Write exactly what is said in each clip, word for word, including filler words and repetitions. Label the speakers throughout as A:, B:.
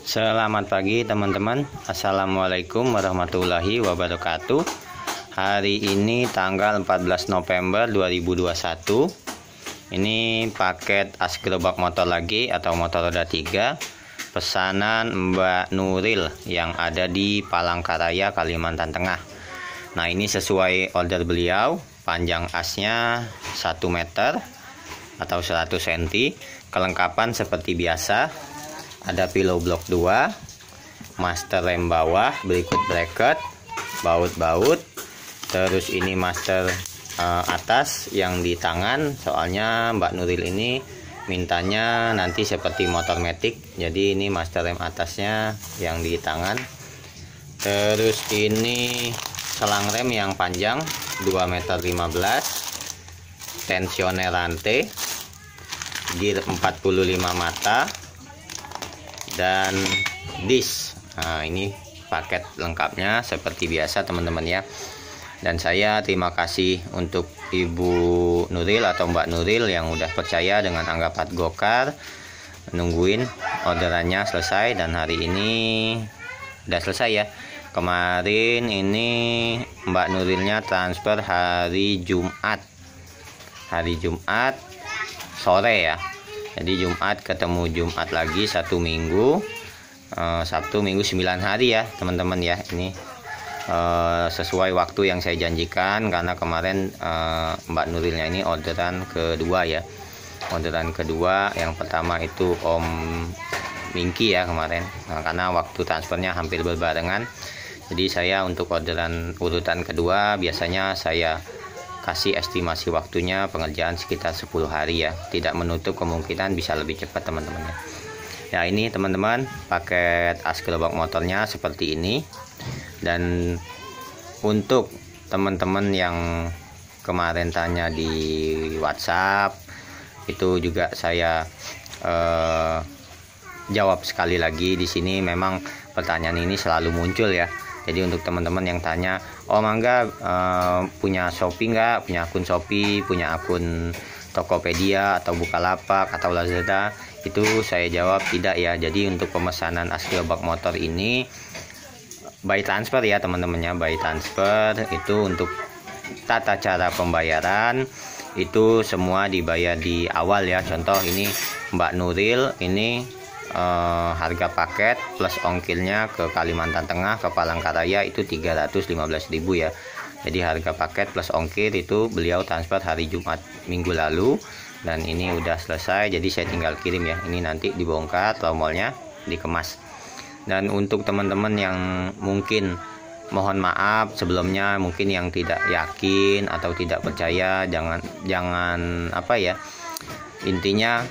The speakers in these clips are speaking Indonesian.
A: Selamat pagi teman-teman. Assalamualaikum warahmatullahi wabarakatuh. Hari ini tanggal empat belas November dua ribu dua puluh satu. Ini paket as gerobak motor lagi atau motor roda tiga, pesanan Mbak Nuril yang ada di Palangkaraya, Kalimantan Tengah. Nah, ini sesuai order beliau. Panjang asnya satu meter atau seratus sentimeter. Kelengkapan seperti biasa. Ada pillow block dua, master rem bawah, berikut bracket, baut-baut. Terus ini master uh, atas yang di tangan. Soalnya Mbak Nuril ini mintanya nanti seperti motor matic. Jadi ini master rem atasnya yang di tangan. Terus ini selang rem yang panjang dua meter lima belas, tensioner rantai, gear empat puluh lima mata, dan disk. Nah, ini paket lengkapnya seperti biasa teman-teman ya. Dan saya terima kasih untuk Ibu Nuril atau Mbak Nuril yang udah percaya dengan Angga Part Gokar, nungguin orderannya selesai, dan hari ini udah selesai ya. Kemarin ini Mbak Nurilnya transfer hari Jumat hari Jumat sore ya. Jadi Jumat ketemu Jumat lagi satu minggu, uh, Sabtu Minggu sembilan hari ya teman-teman ya. Ini uh, sesuai waktu yang saya janjikan, karena kemarin uh, Mbak Nurilnya ini orderan kedua ya. Orderan kedua, yang pertama itu Om Mingki ya kemarin. Nah, karena waktu transfernya hampir berbarengan, jadi saya untuk orderan urutan kedua biasanya saya kasih estimasi waktunya pengerjaan sekitar sepuluh hari ya. Tidak menutup kemungkinan bisa lebih cepat teman-teman ya. Ya, ini teman-teman paket as gerobak motornya seperti ini. Dan untuk teman-teman yang kemarin tanya di WhatsApp, itu juga saya eh, jawab sekali lagi di sini. Memang pertanyaan ini selalu muncul ya. Jadi untuk teman-teman yang tanya, oh Mangga uh, punya Shopee nggak, punya akun Shopee, punya akun Tokopedia atau Bukalapak atau Lazada, itu saya jawab tidak ya. Jadi untuk pemesanan as gerobak motor ini by transfer ya teman-temannya, by transfer. Itu untuk tata cara pembayaran itu semua dibayar di awal ya. Contoh ini Mbak Nuril ini Uh, harga paket plus ongkirnya ke Kalimantan Tengah, ke Palangkaraya itu tiga ratus lima belas ribu ya. Jadi harga paket plus ongkir itu beliau transfer hari Jumat minggu lalu, dan ini udah selesai. Jadi saya tinggal kirim ya. Ini nanti dibongkar tromolnya, dikemas. Dan untuk teman-teman yang mungkin, mohon maaf sebelumnya, mungkin yang tidak yakin atau tidak percaya, jangan jangan apa ya, intinya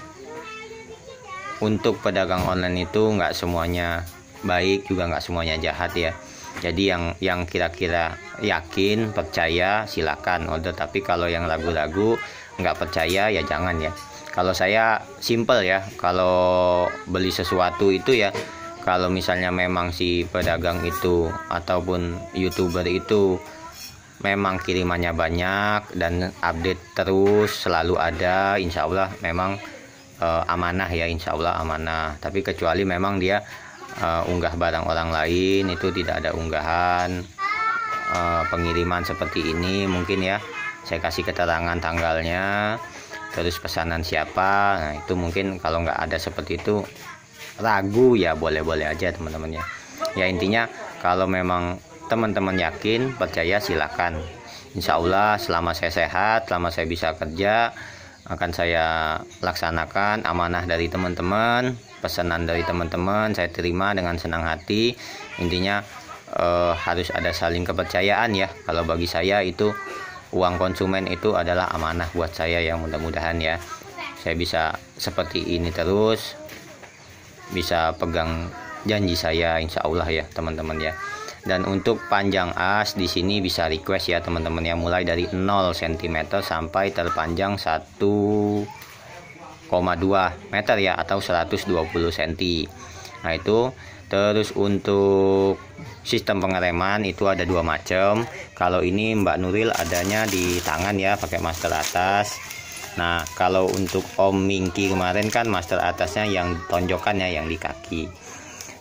A: untuk pedagang online itu nggak semuanya baik, juga nggak semuanya jahat ya. Jadi yang yang kira-kira yakin, percaya, silakan order. Tapi kalau yang ragu-ragu, nggak percaya ya jangan ya. Kalau saya simple ya, kalau beli sesuatu itu ya, kalau misalnya memang si pedagang itu ataupun YouTuber itu memang kirimannya banyak dan update terus, selalu ada, insya Allah memang Uh, amanah ya, insya Allah amanah. Tapi kecuali memang dia uh, unggah barang orang lain, itu tidak ada unggahan uh, pengiriman seperti ini mungkin ya, saya kasih keterangan tanggalnya, terus pesanan siapa. Nah itu mungkin kalau nggak ada seperti itu, ragu ya boleh-boleh aja teman-teman ya. Ya intinya kalau memang teman-teman yakin, percaya, silakan. Insya Allah selama saya sehat, selama saya bisa kerja, akan saya laksanakan amanah dari teman-teman, pesanan dari teman-teman saya terima dengan senang hati. Intinya eh, harus ada saling kepercayaan ya. Kalau bagi saya itu uang konsumen itu adalah amanah buat saya ya. Mudah-mudahan ya saya bisa seperti ini terus, bisa pegang janji saya insya Allah ya teman-teman ya. Dan untuk panjang as di sini bisa request ya teman-teman ya, mulai dari nol sentimeter sampai terpanjang satu koma dua meter ya, atau seratus dua puluh sentimeter. Nah itu terus untuk sistem pengereman itu ada dua macam. Kalau ini Mbak Nuril adanya di tangan ya, pakai master atas. Nah kalau untuk Om Mingki kemarin kan master atasnya yang tonjokan ya, yang di kaki.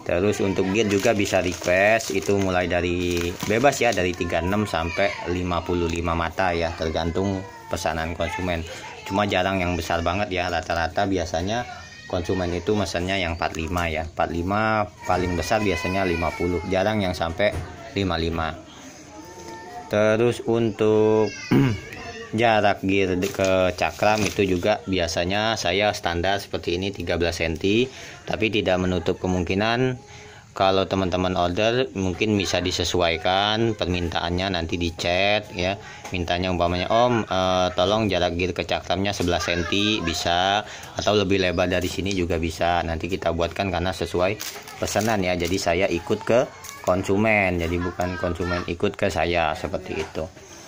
A: Terus untuk gear juga bisa request, itu mulai dari bebas ya, dari tiga puluh enam sampai lima puluh lima mata ya, tergantung pesanan konsumen. Cuma jarang yang besar banget ya, rata-rata biasanya konsumen itu mesennya yang empat puluh lima ya. empat puluh lima paling besar biasanya lima puluh, jarang yang sampai lima puluh lima. Terus untuk jarak gear ke cakram itu juga biasanya saya standar seperti ini tiga belas sentimeter, tapi tidak menutup kemungkinan kalau teman-teman order mungkin bisa disesuaikan permintaannya, nanti di chat ya, mintanya umpamanya om eh, tolong jarak gear ke cakramnya sebelas sentimeter bisa, atau lebih lebar dari sini juga bisa, nanti kita buatkan karena sesuai pesanan ya. Jadi saya ikut ke konsumen, jadi bukan konsumen ikut ke saya, seperti itu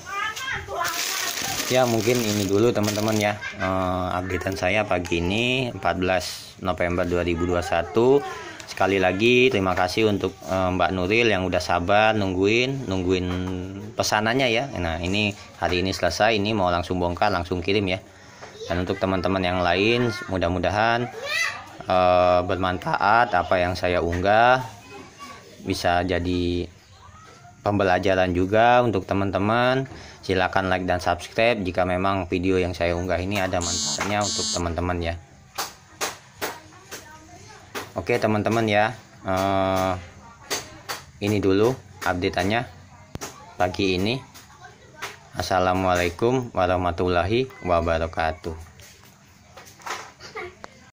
A: ya. Mungkin ini dulu teman-teman ya, uh, updatean saya pagi ini empat belas November dua ribu dua puluh satu. Sekali lagi terima kasih untuk uh, Mbak Nuril yang udah sabar nungguin nungguin pesanannya ya. Nah ini hari ini selesai, ini mau langsung bongkar langsung kirim ya. Dan untuk teman-teman yang lain mudah-mudahan uh, bermanfaat apa yang saya unggah, bisa jadi pembelajaran juga untuk teman-teman. Silakan like dan subscribe jika memang video yang saya unggah ini ada manfaatnya untuk teman-teman ya. Oke teman-teman ya, uh, ini dulu updateannya pagi ini. Assalamualaikum warahmatullahi wabarakatuh.